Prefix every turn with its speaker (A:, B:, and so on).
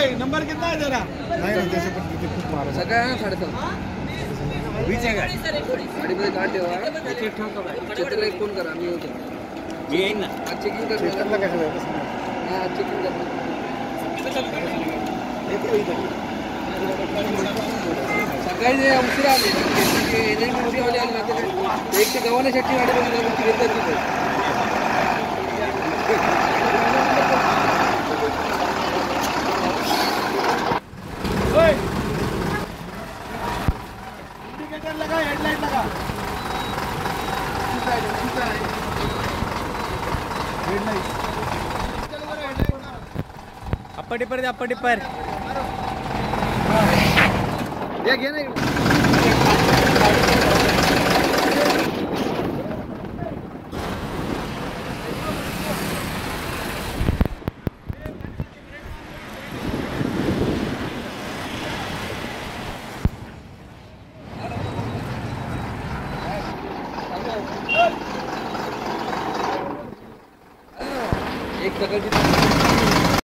A: number कितना है जरा नाही ना त्याचे पण तिथे खूप मार
B: सगळ्यांना 7.5
A: बीच आहे काय
B: गाडीमध्ये गाठ ठेवा चित्राला एक फोन करा मी येतो
A: मी येईन ना
B: आज चेकिंग करतो
A: चेकरला कसं जायचं
B: हा आज चेकिंग करतो सकाळी जे उशिरा आले एनएमसी वाले आले ना ते एक ते गव्हाण्यासाठी गाडी बघितली घेतात तिथे
A: इंडिकेटर लगा हेडलाइट लगा हेडलाइट अप्पर टिपर दे अप्पर टिपर
B: या घे ना एक सकाळची